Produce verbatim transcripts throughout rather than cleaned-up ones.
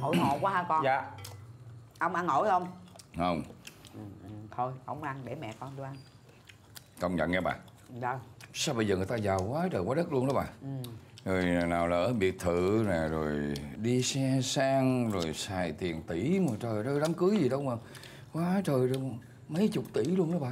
Hội ngộ quá ha con. Dạ. Ông ăn ổi không? Không. Ừ, ừ, thôi không ăn, để mẹ con tôi ăn. Công nhận nghe bà. Đâu? Sao bây giờ người ta giàu quá trời quá đất luôn đó bà. Ừ. Rồi nào là ở biệt thự nè, rồi đi xe sang, rồi xài tiền tỷ mà trời ơi, đám cưới gì đâu mà quá trời luôn, mấy chục tỷ luôn đó bà.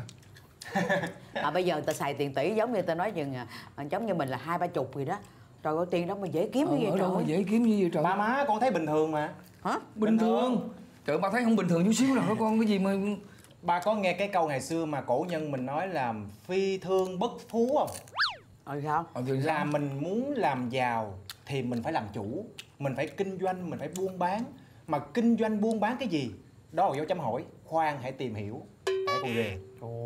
Mà bây giờ người ta xài tiền tỷ giống như ta nói chừng giống như mình là hai ba chục gì đó. Trời ơi, tiền đó mà dễ kiếm ờ, như vậy trời ơi, dễ kiếm như vậy trời. Ba má con thấy bình thường mà. Hả? Bình, bình thường. thường Trời, bà thấy không bình thường chút xíu nào hả con? Cái gì mà... Ba có nghe cái câu ngày xưa mà cổ nhân mình nói là phi thương bất phú không? Ờ sao? Ờ, thì là mình muốn làm giàu thì mình phải làm chủ, mình phải kinh doanh, mình phải buôn bán. Mà kinh doanh buôn bán cái gì? Đó là dấu chấm hỏi. Khoan hãy tìm hiểu. Để con ghê.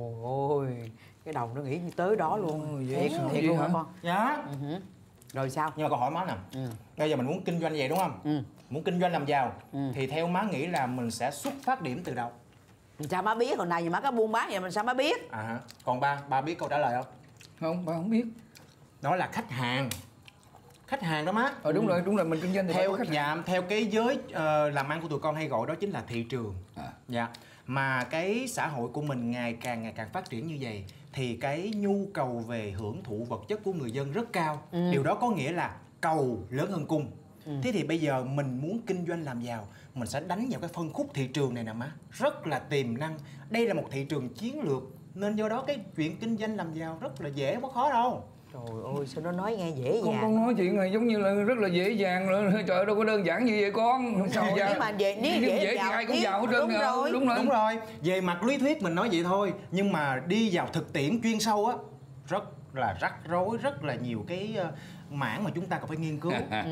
Trời ơi, cái đầu nó nghĩ như tới đó luôn. Ồ, vậy thiệt sao thiệt vậy luôn hả? hả con? Dạ. Ừ. Rồi sao? Nhưng mà con hỏi má nè. Ừ. Bây giờ mình muốn kinh doanh vậy đúng không? Ừ. Muốn kinh doanh làm giàu. Ừ. Thì theo má nghĩ là mình sẽ xuất phát điểm từ đâu? Sao má biết? Hồi này gì má có buôn bán vậy mình sao má biết? À hả? Còn ba, ba biết câu trả lời không? Không, bà không biết. Đó là khách hàng. Khách hàng đó má. Ờ đúng ừ. rồi, đúng rồi, mình kinh doanh thì theo khách dạ, theo cái giới uh, làm ăn của tụi con hay gọi đó chính là thị trường. à. Dạ. Mà cái xã hội của mình ngày càng ngày càng phát triển như vậy thì cái nhu cầu về hưởng thụ vật chất của người dân rất cao. Ừ. Điều đó có nghĩa là cầu lớn hơn cung. Ừ. Thế thì bây giờ mình muốn kinh doanh làm giàu, mình sẽ đánh vào cái phân khúc thị trường này nè má, rất là tiềm năng. Đây là một thị trường chiến lược, nên do đó cái chuyện kinh doanh làm giàu rất là dễ, không có khó đâu. Trời ơi, sao nó nói nghe dễ con dàng. con nói chuyện này giống như là rất là dễ dàng rồi. Trời ơi, đâu có đơn giản như vậy con. Sao Nếu mà về nếu dễ, dễ thì ai cũng giàu hết trơn. Đúng rồi. Đúng rồi. Đúng rồi. Về mặt lý thuyết mình nói vậy thôi, nhưng mà đi vào thực tiễn chuyên sâu á, rất là rắc rối, rất là nhiều cái uh, mảng mà chúng ta cần phải nghiên cứu. ừ.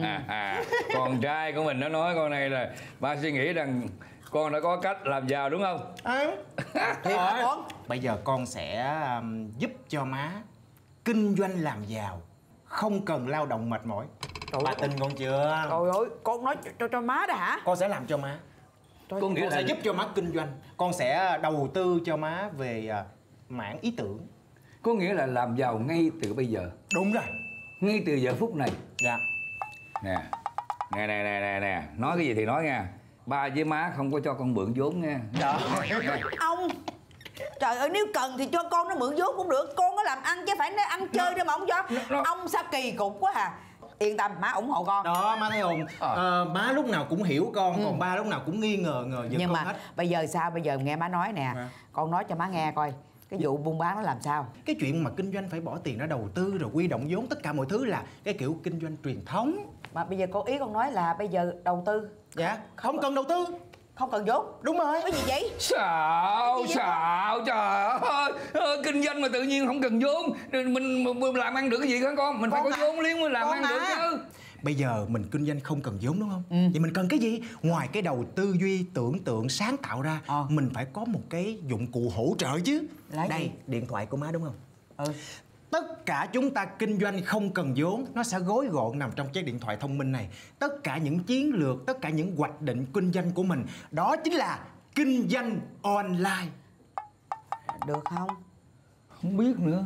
Con trai của mình nó nói con này là ba suy nghĩ rằng con đã có cách làm giàu đúng không? À. Thiệt hả con? Bây giờ con sẽ um, giúp cho má kinh doanh làm giàu, không cần lao động mệt mỏi. Trời Bà ơi. tin con chưa? Trời ơi, con nói cho, cho, cho má đó hả? Con sẽ làm cho má. Trời Con, nghĩa con là... sẽ giúp cho má kinh doanh. Con sẽ đầu tư cho má về uh, mảng ý tưởng. Có nghĩa là làm giàu ngay từ bây giờ. Đúng rồi. Ngay từ giờ phút này. Dạ. Nè, nè nè nè nè nè, nói cái gì thì nói nha. Ba với má không có cho con mượn vốn nha. Đó. Ông, trời ơi, nếu cần thì cho con nó mượn vốn cũng được. Con có làm ăn chứ phải nó ăn chơi đâu mà ông cho. nó... Ông sao kỳ cục quá à. Yên tâm, má ủng hộ con. Đó, má thấy không? à. Ờ, má lúc nào cũng hiểu con, ừ. còn ba lúc nào cũng nghi ngờ ngờ giật Nhưng con mà hết. bây giờ sao? Bây giờ nghe má nói nè, à. con nói cho má nghe coi cái vụ buôn bán nó làm sao. Cái chuyện mà kinh doanh phải bỏ tiền ra đầu tư rồi quy động vốn, tất cả mọi thứ là cái kiểu kinh doanh truyền thống. Mà bây giờ cô ý con nói là bây giờ đầu tư. Dạ, không cần đầu tư. Không cần vốn. Đúng rồi. Cái gì vậy? Sao sao trời ơi, ờ, kinh doanh mà tự nhiên không cần vốn, mình, mình làm ăn được cái gì hả con? Mình con phải có vốn liếng mới làm ăn à. được chứ. Bây giờ mình kinh doanh không cần vốn đúng không? Ừ. Vậy mình cần cái gì? Ngoài cái đầu tư duy, tưởng tượng, sáng tạo ra, à. mình phải có một cái dụng cụ hỗ trợ chứ. Lấy đây, gì? Điện thoại của má đúng không? Ừ. Tất cả chúng ta kinh doanh không cần vốn, nó sẽ gói gọn nằm trong chiếc điện thoại thông minh này. Tất cả những chiến lược, tất cả những hoạch định kinh doanh của mình, đó chính là kinh doanh online. Được không? Không biết nữa.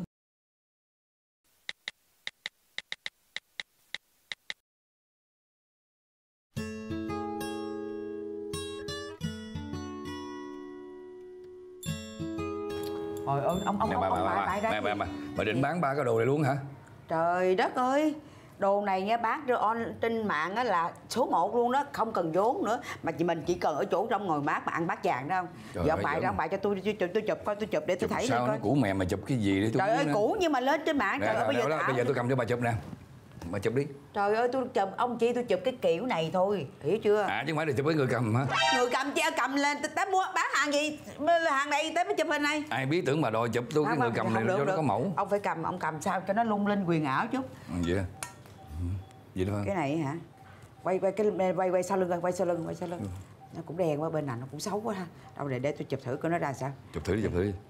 Trời ơi, ông ông nè, ông, bà, ông bà, bà, bại bà, ra bà, bà, bà định bán ba cái đồ này luôn hả? Trời đất ơi, đồ này nghe bán trên on trên mạng á là số một luôn đó, không cần vốn nữa, mà chị mình chỉ cần ở chỗ trong ngồi mát mà ăn bát vàng đó không? Trời giờ ông bày ra ông bày cho tôi tôi, tôi, tôi chụp coi, tôi chụp để tôi thấy sao coi. Nó cũ mẹ mà chụp cái gì để tôi trời ơi nữa. Cũ nhưng mà lên trên mạng. Nè, trời ơi bây giờ đó, bây giờ tôi cầm cho bà chụp nè, bà chụp đi. Trời ơi tôi chụp ông chi tôi chụp cái kiểu này thôi, hiểu chưa? À chứ không phải là chụp với người cầm hả? Người cầm che cầm lên tới mua bán hàng gì hàng này tới mới chụp hình này. Ai biết tưởng bà đòi chụp tôi cái người cầm này cho nó có mẫu. Ông phải cầm, ông cầm sao cho nó lung linh quyền ảo chút. Ừ, vậy à? Ừ, vậy đó. Cái này hả? Quay quay cái quay quay sau lưng coi, quay sau lưng, quay sau lưng. Ừ. Nó cũng đen quá, bên này nó cũng xấu quá ha. Đâu để để tôi chụp thử coi nó ra sao. Chụp thử đi, chụp thử đi.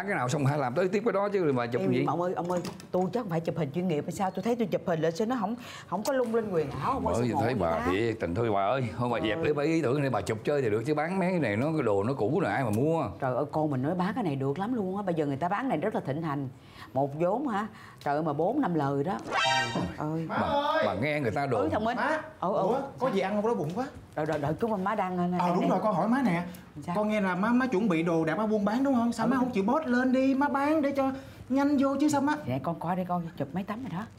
bán cái nào xong hãy làm tới tiếp cái đó chứ mà chụp em, gì. ông ơi ông ơi, tôi chắc phải chụp hình chuyên nghiệp hay sao? Tôi thấy tôi chụp hình lên sao nó không không có lung linh quyền ảo, không có Bởi vì thấy bà thiệt tình thôi bà ơi, thôi bà dẹp lấy bà ý tưởng để bà chụp chơi thì được, chứ bán mấy cái này nó cái đồ nó cũ rồi ai mà mua. Trời ơi, con mình nói bán cái này được lắm luôn á, bây giờ người ta bán này rất là thịnh hành. Một vốn hả? Trời ơi mà bốn năm lời đó. Ơi. Má bà, ơi. bà nghe người ta đồn. Ừ, thằng Minh. Má. Ừ, ừ. Ủa, có gì ăn không, đói bụng quá. Đợi đợi đợi chút mà má đang. Ờ đúng rồi, con hỏi má nè. Sao? Con nghe là má má chuẩn bị đồ để má buôn bán đúng không? Sao Ừ. má không chịu post lên đi, má bán để cho nhanh vô chứ sao má. Dạ con coi đây, con chụp mấy tấm rồi đó.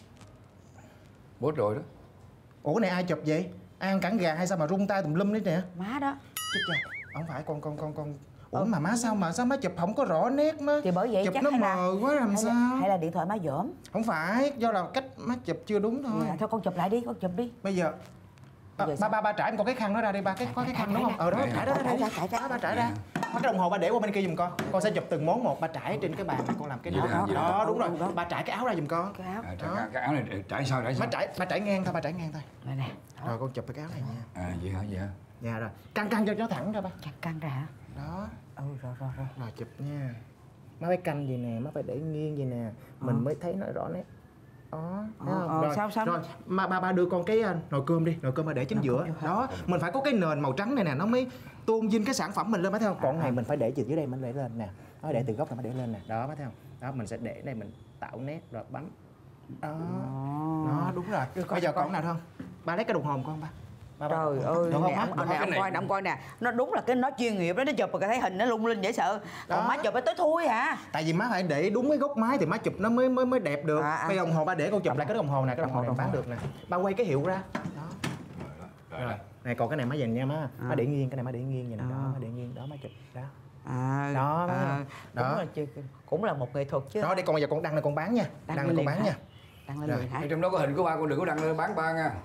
Bốt rồi đó. Ủa này ai chụp vậy? Ai ăn cẳng gà hay sao mà rung tay tùm lum đấy nè? Má đó. Chết cha, không phải con con con con. Ủa Ừ. mà má sao mà sao má chụp không có rõ nét má? Thì bởi vậy chụp chắc nó hay là- mờ quá làm hay sao? là, hay là điện thoại má dởm. Không phải, do là cách má chụp chưa đúng thôi. Dạ, thôi con chụp lại đi, con chụp đi. Bây giờ à, Bây giờ ba sao? ba ba trải em có cái khăn đó ra đi ba, cái có cái khăn đúng không? Ờ đó, trải đó ra đây. Trải, trải, trải. Đó, ba trải ra. Bắt cái đồng hồ ba để qua bên kia giùm con. Con sẽ chụp từng món một, ba trải trên cái bàn này con làm cái Vậy đó. đó, vậy Đó, đó. đúng rồi. Ừ, đó. Ba trải cái áo ra giùm con. Cái áo. À, cái, cái, cái áo này trải sao trải Ba sao. trải ba trải ngang thôi, ba trải ngang thôi. Này nè. Rồi con chụp cái áo này nha. À vậy hả, vậy hả. Dạ rồi. Căng căng cho nó thẳng ra ba. Căng căng ra hả? Đó. Ừ rồi rồi rồi. Rồi chụp nha. Má phải canh gì nè, má phải để nghiêng gì nè, mình Ờ. mới thấy nó rõ nét. Đó, thấy Ờ, không? ờ, Rồi, sao, sao? rồi, mà ba ba đưa con cái uh, nồi cơm đi, nồi cơm mà để chính Nồi giữa. cơm vô hả? Đó, mình phải có cái nền màu trắng này nè, nó mới tôn vinh cái sản phẩm mình lên, má thấy không? Còn này mình phải để từ dưới đây mình để lên nè. Nó để từ góc này mới để lên nè. Đó, má thấy không? Đó, mình sẽ để đây mình tạo nét rồi bấm. Đó. Đó, đúng rồi. Bây giờ còn nào không? Ba lấy cái đồng hồ con ba. Ba, ba, Trời ba. ơi, Được không, nè, má? ông, Được nè, không? ông coi nè, ông coi nè. Nó đúng là cái nó chuyên nghiệp đó, nó chụp rồi thấy hình nó lung linh dễ sợ. Còn Đó. má chụp nó tới thui hả? Tại vì má phải để đúng cái góc máy thì má chụp nó mới mới mới đẹp được. À, à. Bây giờ đồng hồ ba để con chụp lại cái đồng hồ này, cái đồng hồ này Đồng hồ, bán đồng được nè. Ba quay cái hiệu ra. Đó. Rồi. Này còn cái này má dành nha má. Má để nghiêng, cái này má để nghiêng vậy nè. Đó, À. má để nghiêng, đó má chụp. Đó. À, Đó, má à, thấy không? cũng Đó. là chứ- cũng là một nghệ thuật chứ. Đó, đây con bây giờ con đăng này con bán nha. Đăng Đăng lên này con liền bán hả? nha. Đăng lên Rồi. liền hả? Trong đó có hình của ba, con đừng có đăng lên bán ba nha.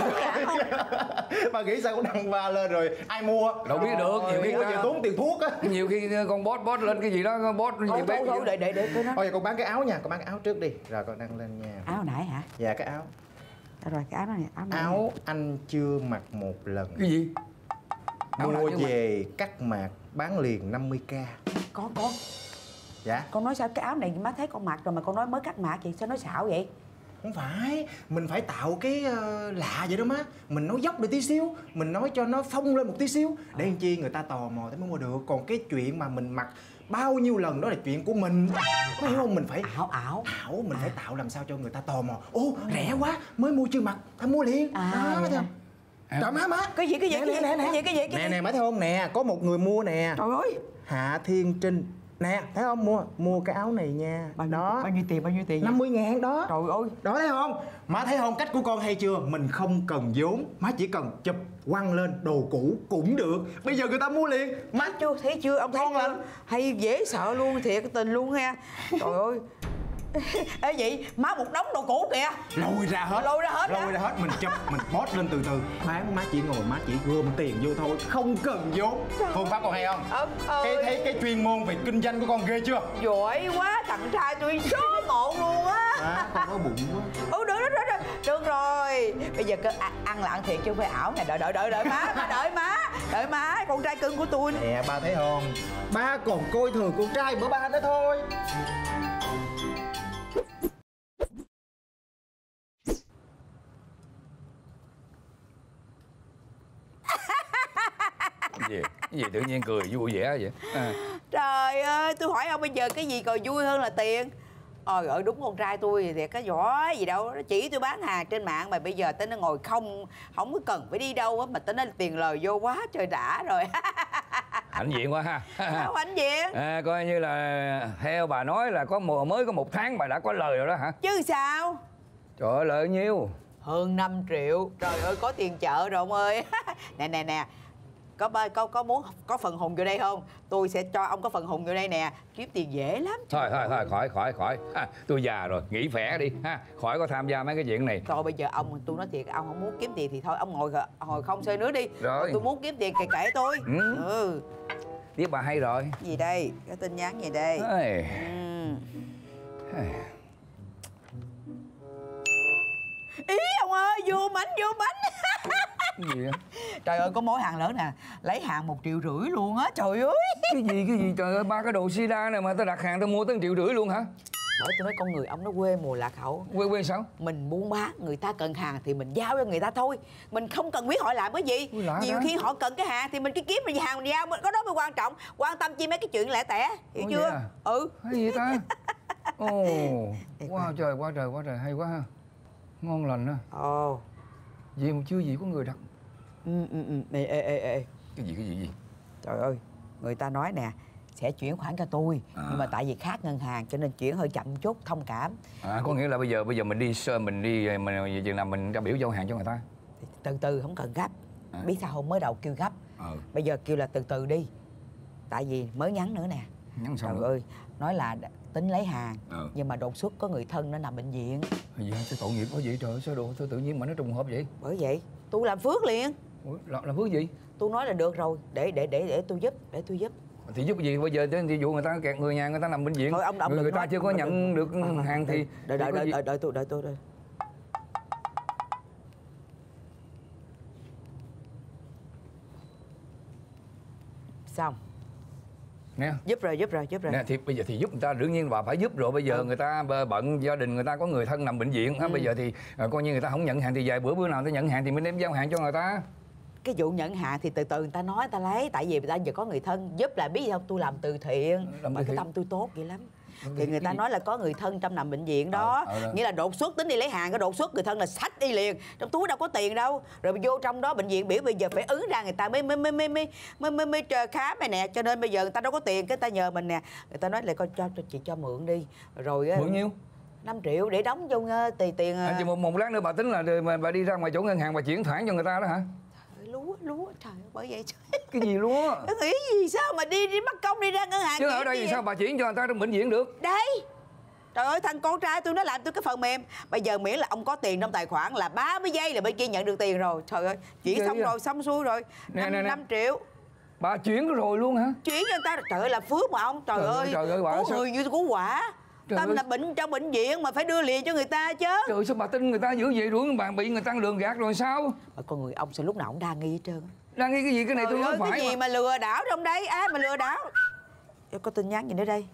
Bà nghĩ sao con đăng ba lên rồi ai mua? Đâu biết được, nhiều khi Ủa, vậy tốn tiền thuốc á. nhiều khi con boss boss lên cái gì đó, con boss Thôi gì thôi bé. thôi để để để cái nó. Thôi giờ con bán cái áo nha, con bán cái áo trước đi. Rồi con đăng lên nha. Áo nãy hả? Dạ cái áo. Rồi cái áo đó nè, áo này. Áo anh chưa mặc một lần. Cái gì? Áo nào Mua chưa mặc? về cắt mạc bán liền năm mươi k. Có có. Dạ. Con nói sao cái áo này má thấy con mặc rồi mà con nói mới cắt mạc vậy, sao nói xạo vậy? Không phải, mình phải tạo cái uh, lạ vậy đó má. Mình nói dốc được tí xíu, mình nói cho nó phông lên một tí xíu để làm chi người ta tò mò tới mới mua được. Còn cái chuyện mà mình mặc bao nhiêu lần đó là chuyện của mình. Có hiểu không? Mình phải Ảo ảo. ảo, mình phải tạo làm sao cho người ta tò mò. Ô, rẻ quá, mới mua chưa mặc, ta mua liền. À, Đó, vậy thấy hả? không? Trời má má. Cái gì cái gì Nè, cái gì nè, nè, cái gì cái gì Nè cái gì? nè má thấy không? Nè, có một người mua nè. Trời ơi. Hạ Thiên Trinh. Nè, thấy không? Mua mua cái áo này nha. Bao nhiêu, Đó. bao nhiêu tiền bao nhiêu tiền? năm mươi ngàn đó. Trời ơi. Đó thấy không? Má thấy không? Cách của con hay chưa? Mình không cần vốn. Má chỉ cần chụp quăng lên đồ cũ cũng được. Bây giờ người ta mua liền. Má Chưa thấy chưa ông thấy Ngon chưa? lắm. Hay dễ sợ luôn thiệt cái tình luôn ha. Trời ơi. Ê vậy má một đống đồ cũ kìa. lôi ra hết. Lôi ra hết hả? Lôi ra hết. Mình chụp, mình post lên từ từ. Bán má chỉ ngồi má chỉ gom tiền vô thôi. Không cần vốn. Phương pháp con hay không? Ông Cái ơi. thấy cái chuyên môn về kinh doanh của con ghê chưa? Giỏi quá, thằng trai tôi số một luôn á. À, con có bụng quá. Ừ được được được được rồi. Bây giờ cứ ăn, ăn là ăn thiệt chứ không phải ảo nè. Đợi đợi đợi đợi má, má đợi má. Đợi má, con trai cưng của tôi. Nè ba thấy không? Ba còn coi thường con trai bữa ba nữa thôi. Cái gì? Cái gì tự nhiên cười vui vẻ vậy? À. Trời ơi, tôi hỏi ông bây giờ cái gì còn vui hơn là tiền? Ôi ơi đúng con trai tôi thì có giỏi gì đâu, nó chỉ tôi bán hàng trên mạng mà bây giờ tới nó ngồi không, không có cần phải đi đâu á mà tới nó tiền lời vô quá trời đã rồi. Hãnh diện quá ha. Không hãnh diện. À, coi như là theo bà nói là có mùa mới có một tháng bà đã có lời rồi đó hả? Chứ sao? Trời ơi lợi nhiêu? Hơn năm triệu. Trời ơi có tiền chợ rồi ông ơi. Nè nè nè. Có, có có muốn có phần hùng vô đây không? Tôi sẽ cho ông có phần hùng vô đây nè. Kiếm tiền dễ lắm. Thôi thôi thôi khỏi khỏi khỏi ha, tôi già rồi nghỉ khỏe đi ha, khỏi có tham gia mấy cái chuyện này. Thôi bây giờ ông, tôi nói thiệt, ông không muốn kiếm tiền thì thôi ông ngồi hồi không xơi nước đi. Rồi. Tôi muốn kiếm tiền kệ kệ tôi. Ừ. Ừ. Tiếp bà hay rồi. Gì đây? Cái tin nhắn gì đây? Ê. Ừ. Ê. Ý ông ơi, vô bánh vô bánh. Cái gì vậy? Trời ơi, có mối hàng lớn nè, lấy hàng một triệu rưỡi luôn á, trời ơi. Cái gì cái gì trời ơi, ba cái đồ sida này mà tao đặt hàng tao mua tới một triệu rưỡi luôn hả? Bởi tôi nói con người ông nó quê mùa lạc hậu. Quê quê sao? Mình buôn bán, người ta cần hàng thì mình giao cho người ta thôi. Mình không cần biết họ làm cái gì. Nhiều đó. Khi họ cần cái hàng thì mình cứ kiếm mình hàng mình giao, có đó mới quan trọng. Quan tâm chi mấy cái chuyện lẻ tẻ, hiểu Ủa chưa? À? Ừ. Hay gì ta? Ồ, oh, wow trời, quá trời, quá trời, hay quá ha. Ngon lành á. Ồ. Oh. Gì mà chưa gì có người đặt. Ừ, ừ, ừ. Ê, ê, ê, ê. Cái gì, cái gì, gì? Trời ơi, người ta nói nè, sẽ chuyển khoản cho tôi, à. Nhưng mà tại vì khác ngân hàng cho nên chuyển hơi chậm chút, thông cảm. À, có nghĩa là bây giờ bây giờ mình đi sơ mình đi mình chừng nào mình ra biểu giao hàng cho người ta. Từ từ không cần gấp. À. Biết sao hôm mới đầu kêu gấp. À. Bây giờ kêu là từ từ đi. Tại vì mới nhắn nữa nè. Nhắn sao? Trời nữa? ơi, nói là tính lấy hàng, à. Nhưng mà đột xuất có người thân nó nằm bệnh viện. Gì sao tội nghiệp quá vậy trời, sao đồ sao tự nhiên mà nó trùng hợp vậy? Bởi vậy tôi làm phước liền. Ủa, làm, làm phước gì? Tôi nói là được rồi, để để để để tôi giúp, để tôi giúp. Thì giúp gì bây giờ thì dụ người ta kẹt người nhà người ta nằm bệnh viện. Thôi ông, ông người, người ta nói, chưa có nhận được à, hàng thì đợi đợi đợi, đợi đợi tôi đợi tôi đây. Xong. Nè. Giúp rồi, giúp rồi, giúp rồi. Nè thì bây giờ thì giúp người ta đương nhiên bà phải giúp rồi. Bây giờ ừ. người ta bận gia đình người ta có người thân nằm bệnh viện. Ừ. Bây giờ thì coi như người ta không nhận hàng thì vài bữa bữa nào người ta nhận hàng thì mình đem giao hàng cho người ta. Cái vụ nhận hàng thì từ từ người ta nói người ta lấy. Tại vì người ta giờ có người thân giúp là biết gì không, tôi làm từ thiện làm mà cái tâm tôi tốt vậy lắm. Thì người ta nói là có người thân trong nằm bệnh viện đó, ờ, ờ, nghĩa là đột xuất tính đi lấy hàng, cái đột xuất người thân là xách đi liền, trong túi đâu có tiền đâu, rồi vô trong đó bệnh viện biểu bây giờ phải ứng ra người ta mới mới mới mới mới mới, mới, mới khám này nè, cho nên bây giờ người ta đâu có tiền, cái ta nhờ mình nè, người ta nói là coi cho, cho chị cho mượn đi, rồi mượn nhiêu? năm triệu để đóng vô tiền tiền. À, chỉ một, một lát nữa bà tính là bà, bà đi ra ngoài chỗ ngân hàng bà chuyển khoản cho người ta đó hả? Lúa lúa trời ơi, bởi vậy trời. Cái gì lúa? Nó nghĩ gì sao mà đi đi mất công đi ra ngân hàng chứ ở đây thì sao bà chuyển cho người ta trong bệnh viện được? Đây trời ơi, thằng con trai tôi nó làm tôi cái phần mềm, bây giờ miễn là ông có tiền trong tài khoản là ba mươi giây là bên kia nhận được tiền rồi. Trời ơi, chuyển Ghê xong à. Rồi xong xuôi rồi. Nè, nè, năm triệu. Bà chuyển rồi luôn hả? Chuyển cho người ta, trời ơi là phước mà ông. Trời, trời ơi, trời ơi bà, cứu người như cứu quả. Tâm là bệnh trong bệnh viện mà phải đưa liền cho người ta chứ. Trời, sao bà tin người ta dữ vậy, đuổi bạn bị người ta lường gạt rồi sao? Mà con người ông sao lúc nào cũng đa nghi hết trơn. Đa nghi cái gì? Cái này trời tôi nói phải. Cái gì mà. mà lừa đảo trong đấy? Ai mà lừa đảo? Có tin nhắn gì nữa đây?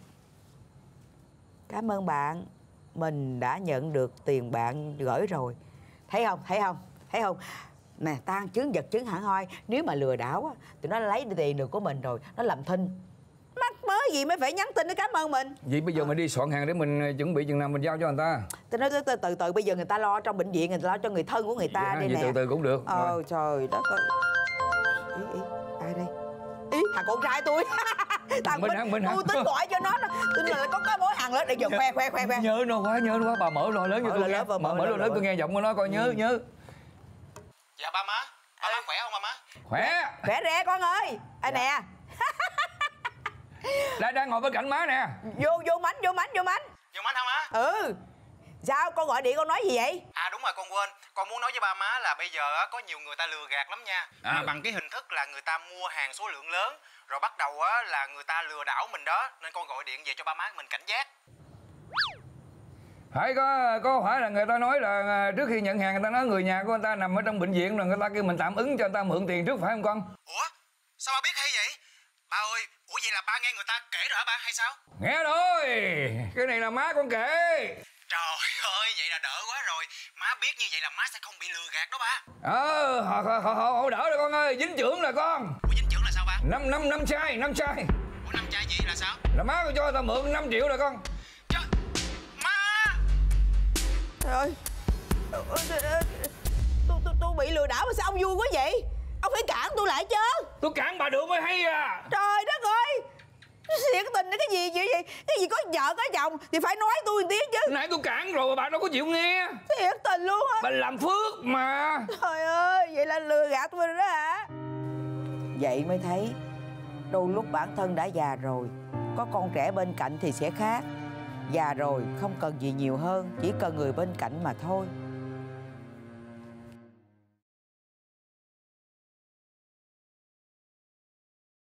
Cảm ơn bạn, mình đã nhận được tiền bạn gửi rồi. Thấy không? Thấy không? Thấy không? Nè, tan chứng vật chứng hẳn hoi. Nếu mà lừa đảo thì nó lấy tiền được của mình rồi, nó làm thinh. Mắc mớ gì mới phải nhắn tin để cảm ơn mình. Vậy bây giờ à. mình đi soạn hàng để mình chuẩn bị chừng nào mình giao cho người ta. Tôi nói từ từ, từ bây giờ người ta lo trong bệnh viện, người ta lo cho người thân của người ta dạ, đây nè. Từ từ cũng được. Ờ rồi. Trời đất ơi. Ý, ý, ai đây? Ý, thằng con trai tôi. Thằng Minh Hằng, Minh Hằng. Tôi tính gọi cho nó, tôi là có cái mối hàng lớn để giờ khoe khoe khoe khoe. Nhớ nó quá, nhớ nó quá, bà mở lo lớn cho tôi nghe. Mở mở lo lớn tôi nghe giọng của nó coi, nhớ nhớ. Dạ ba má, ba má khỏe không ba má? Khỏe. Khỏe re con ơi. À nè. Đang đang ngồi bên cạnh má nè. Vô vô mánh, vô mánh, vô mánh. Vô mánh hả má? Ừ. Sao con gọi điện con nói gì vậy? À đúng rồi, con quên. Con muốn nói với ba má là bây giờ có nhiều người ta lừa gạt lắm nha. À. Mà bằng cái hình thức là người ta mua hàng số lượng lớn, rồi bắt đầu á là người ta lừa đảo mình đó, nên con gọi điện về cho ba má mình cảnh giác. Phải có có phải là người ta nói là trước khi nhận hàng người ta nói người nhà của người ta nằm ở trong bệnh viện rồi người ta kêu mình tạm ứng cho người ta mượn tiền trước, phải không con? Ủa sao ba biết hay vậy? Ba ơi, ủa vậy là ba nghe người ta kể rồi hả ba hay sao? Nghe rồi, cái này là má con kể. Trời ơi, vậy là đỡ quá rồi. Má biết như vậy là má sẽ không bị lừa gạt đó ba. Ờ, họ, họ, họ, họ đỡ rồi con ơi, dính trưởng là con. Ủa dính trưởng là sao ba? Năm năm năm chai, năm chai. Ủa năm chai gì là sao? Là má con cho tao mượn năm triệu rồi con. Trời, má. Trời ơi, tôi, tôi, tôi bị lừa đảo mà sao ông vui quá vậy? Ông phải cản tôi lại chứ. Tôi cản bà được mới hay à. Trời đất ơi, thiệt tình cái gì vậy vậy? Cái gì có vợ có chồng thì phải nói tôi một tiếng chứ. Nãy tôi cản rồi mà bà đâu có chịu nghe. Thiệt tình luôn á. Bà làm phước mà. Trời ơi, vậy là lừa gạt tôi rồi đó hả? Vậy mới thấy đôi lúc bản thân đã già rồi, có con trẻ bên cạnh thì sẽ khác. Già rồi không cần gì nhiều hơn, chỉ cần người bên cạnh mà thôi.